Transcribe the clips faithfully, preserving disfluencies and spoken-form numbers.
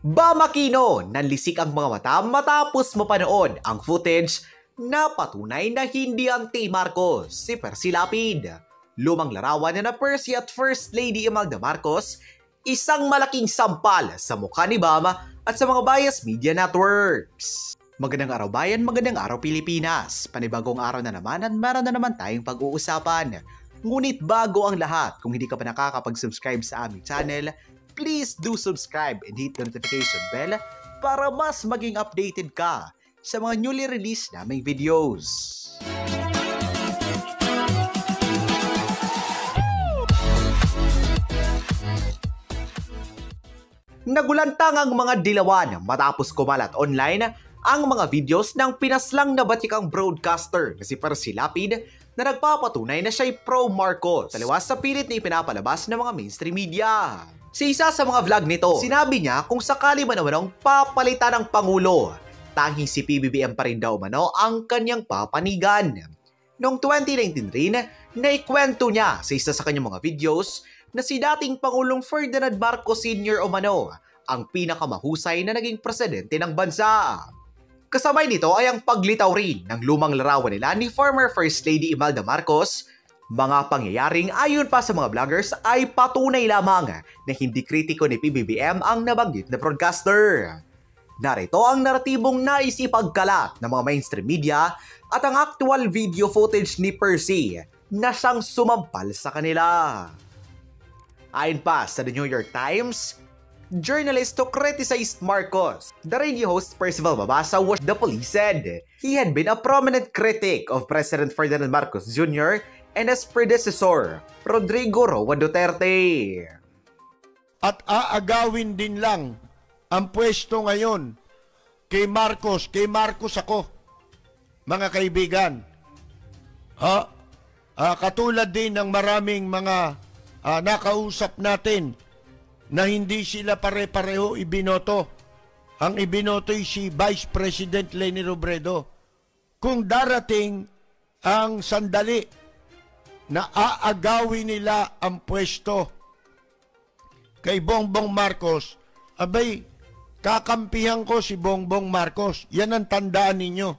Bamakino, nanlisik ang mga mata matapos mapanood ang footage na patunay na hindi anti-Marcos si Percy Lapid. Lumang larawan na na Percy at First Lady Imelda Marcos, isang malaking sampal sa mukha ni Bama at sa mga bias media networks. Magandang araw bayan, magandang araw Pilipinas. Panibagong araw na naman at meron na naman tayong pag-uusapan. Ngunit bago ang lahat, kung hindi ka pa nakakapag-subscribe sa aming channel, please do subscribe and hit the notification bell para mas maging updated ka sa mga newly released naming videos. Nagulantang ang mga dilawan matapos kumalat online ang mga videos ng pinaslang na batikang broadcaster na si Percy Lapid na nagpapatunay na siya'y pro-Marcos taliwas sa pilit na ipinapalabas ng mga mainstream media. Sa isa sa mga vlog nito, sinabi niya kung sakali man naman papalitan ng Pangulo, tanging si P B B M pa rin daw mano ang kanyang papanigan. Noong twenty nineteen rin, naikwento niya sa isa sa kanyang mga videos na si dating Pangulong Ferdinand Marcos Senior umano ang pinakamahusay na naging presidente ng bansa. Kasabay nito ay ang paglitaw rin ng lumang larawan nila ni former First Lady Imelda Marcos. Mga pangyayaring ayon pa sa mga vloggers ay patunay lamang na hindi kritiko ni P B B M ang nabanggit na broadcaster. Narito ang naratibong naisipagkalat ng mga mainstream media at ang actual video footage ni Percy na siyang sumampal sa kanila. Ayon pa sa The New York Times, journalist who criticized Marcos, the radio host Percival Mabasa, what the police said. He had been a prominent critic of President Ferdinand Marcos Junior and his predecessor, Rodrigo Roa Duterte. At aagawin din lang ang pwesto ngayon kay Marcos, kay Marcos ako, mga kaibigan. Ha? Ah, katulad din ng maraming mga ah, nakausap natin na hindi sila pare-pareho ibinoto. Ang ibinoto'y si Vice President Leni Robredo. Kung darating ang sandali na aagawin nila ang pwesto kay Bongbong Marcos, abay, kakampihan ko si Bongbong Marcos. Yan ang tandaan ninyo.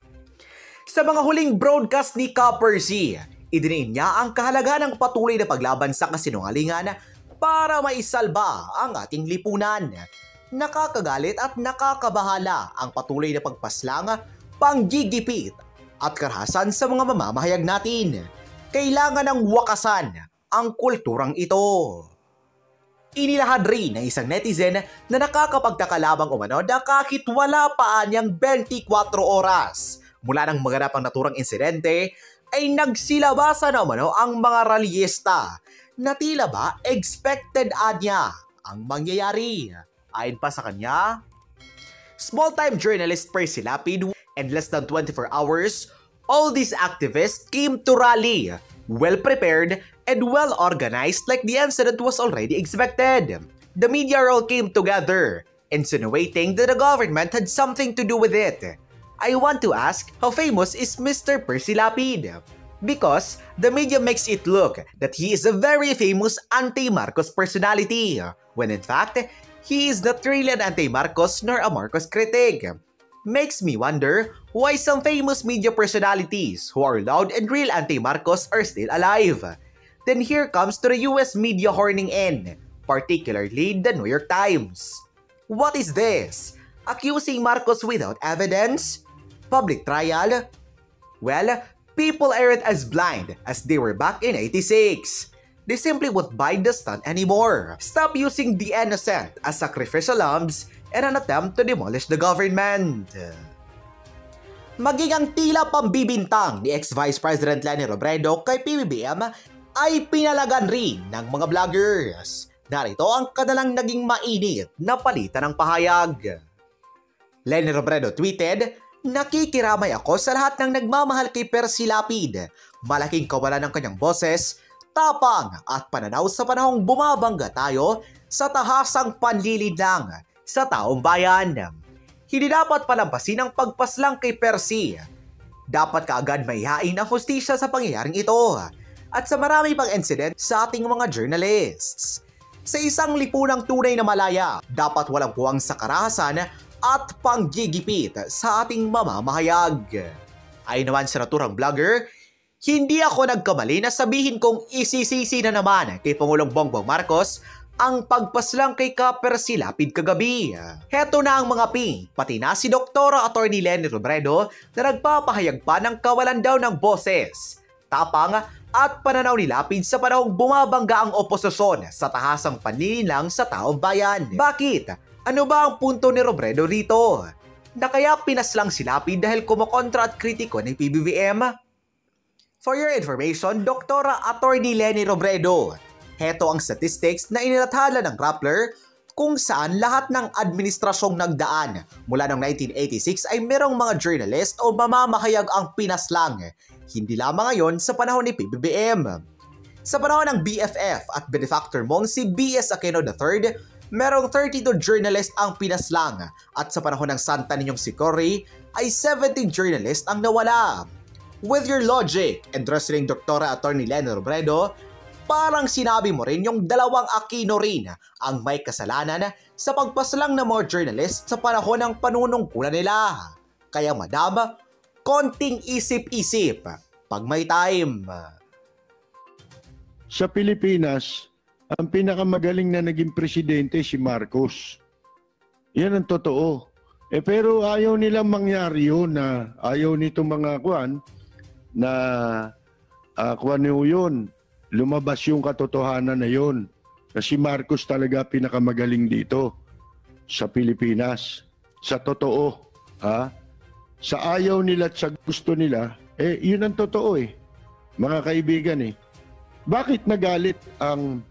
Sa mga huling broadcast ni Ka Percy, idiniin niya ang kahalagaan ng patuloy na paglaban sa kasinungalingan para maisalba ang ating lipunan. Nakakagalit at nakakabahala ang patuloy na pagpaslang, panggigipit at karahasan sa mga mamamahayag natin. Kailangan ng wakasan ang kulturang ito. Inilahad rin ng isang netizen na nakakapagkakalabang umano na kahit wala pa anyang twenty-four oras mula nang maganap ang naturang insidente, ay nagsilabasa na umano ang mga ralyesta na tila ba expected anya ang mangyayari. Ayon pa sa kanya, small-time journalist Percy Lapid, in less than twenty-four hours, all these activists came to rally, well-prepared and well-organized like the incident was already expected. The media all came together, insinuating that the government had something to do with it. I want to ask, how famous is Mister Percy Lapid? Because the media makes it look that he is a very famous anti-Marcos personality, when in fact, he is not really an anti-Marcos nor a Marcos critic. Makes me wonder why some famous media personalities who are loud and real anti-Marcos are still alive. Then here comes to the U S media horning in, particularly the New York Times. What is this? Accusing Marcos without evidence? Public trial? Well, people aren't as blind as they were back in eighty-six. They simply won't buy the stunt anymore. Stop using the innocent as sacrificial lambs in an attempt to demolish the government. Maging ang tila pambibintang ni ex-Vice President Leni Robredo kay P B B M ay pinalagan rin ng mga vloggers. Narito ang kanilang naging mainit na palitan ng pahayag. Leni Robredo tweeted, "Nakikiramay ako sa lahat ng nagmamahal kay Percy Lapid. Malaking kawalan ng kanyang boses, tapang at pananaw sa panahong bumabangga tayo sa tahasang panlilinlang sa taong bayan. Hindi dapat palampasin ang pagpaslang kay Percy. Dapat kaagad maihain ang hustisya sa pangyayaring ito at sa marami pang incident sa ating mga journalists. Sa isang lipunang tunay na malaya, dapat walang puwang sa karahasan at panggigipit sa ating mamamahayag. Ayon naman sa naturang vlogger, hindi ako nagkamali na sabihin kong isisisi na naman kay Pangulong Bongbong Marcos ang pagpaslang kay Kapper Silapid kagabi. Heto na ang mga ping, pati na si Doktora Attorney Leni Robredo na nagpapahayag pa ng kawalan daw ng boses, tapang at pananaw ni Lapid sa panahong bumabangga ang oposisyon sa tahasang panlilinlang sa taong bayan. Bakit? Ano ba ang punto ni Robredo rito? Na kaya pinaslang si Lapid dahil kumokontra at kritiko ng P B B M? For your information, Doktora Attorney Leni Robredo, heto ang statistics na inilathala ng Rappler kung saan lahat ng administrasyong nagdaan mula noong nineteen eighty-six ay merong mga journalist o mamamahayag ang pinaslang, hindi lamang ngayon sa panahon ni P B B M. Sa panahon ng B F F at benefactor mong si B S Aquino the third, merong thirty-two journalist ang pinaslang at sa panahon ng Santa Niñong si Cory ay seventeen journalist ang nawala. With your logic and reasoning, Doktora Attorney Leni Robredo, parang sinabi mo rin yung dalawang Aquino rin ang may kasalanan sa pagpaslang ng mga journalist sa panahon ng panunungkulan nila. Kaya madam, konting isip-isip pag may time. Sa Pilipinas, ang pinakamagaling na naging presidente si Marcos. Yan ang totoo. Eh pero ayaw nilang mangyari yun na ayaw nito mga kwan na uh, kwan yun. Lumabas yung katotohanan na yun. Kasi Marcos talaga pinakamagaling dito sa Pilipinas. Sa totoo. Ha? Sa ayaw nila at sa gusto nila, eh yun ang totoo eh. Mga kaibigan eh. Bakit nagalit ang...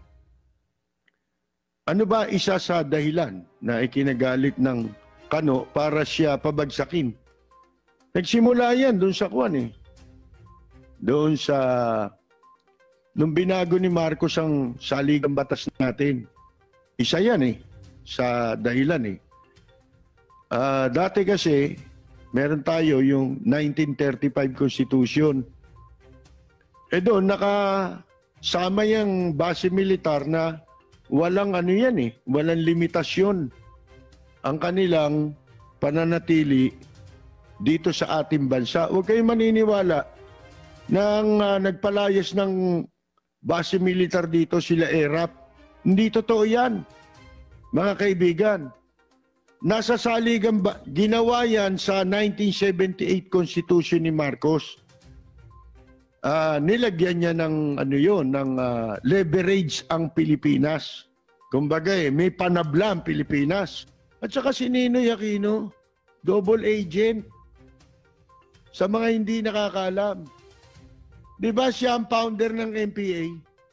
Ano ba isa sa dahilan na ikinagalit ng Kano para siya pabagsakin? Nagsimula yan doon sa kwan eh. Doon sa... Nung binago ni Marcos ang saligang batas natin. Isa yan eh. Sa dahilan eh. Uh, dati kasi, meron tayo yung nineteen thirty-five Constitution. Eh doon, nakasama yung base militar na walang ano yan eh. Walang limitasyon ang kanilang pananatili dito sa ating bansa. Huwag kayong maniniwala na uh, nagpalayas ng base militar dito sila E R A P. Hindi totoo yan, mga kaibigan. Nasa saligang ba, ginawa yan sa nineteen seventy-eight Constitution ni Marcos. Uh, nilagyan niya ng ano yun, ng uh, leverage ang Pilipinas. Kumbaga eh, may panabla ang Pilipinas. At saka si Ninoy Aquino, double agent. Sa mga hindi nakakalam. Di ba siya ang founder ng M P A?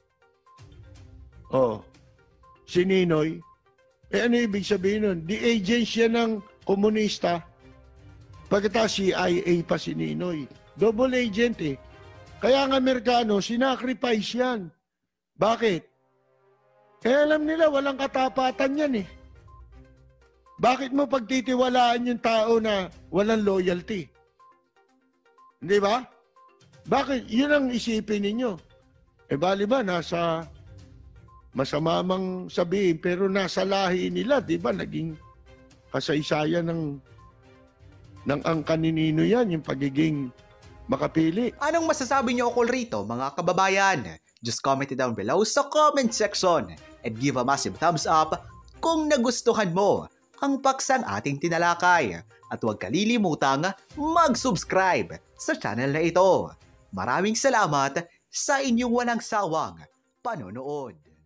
Oh, si Ninoy. Eh ano ibig sabihin nun? Di agent siya ng komunista. Pagkatapos si I A pa si Ninoy. Double agent eh. Kaya ang Amerikano, sinacrifice yan. Bakit? Eh alam nila, walang katapatan yan eh. Bakit mo pagtitiwalaan yung tao na walang loyalty? Hindi ba? Bakit? Yun ang isipin ninyo. Eh bali ba, nasa masama mang sabihin, pero nasa lahi nila, di ba? Naging kasaysayan ng, ng angkan ni Nino yan, yung pagiging makapili. Anong masasabi niyo ukol rito, mga kababayan? Just comment it down below sa comment section and give a massive thumbs up kung nagustuhan mo ang paksang ating tinalakay. At huwag kalilimutang mag-subscribe sa channel na ito. Maraming salamat sa inyong walang sawang panonood.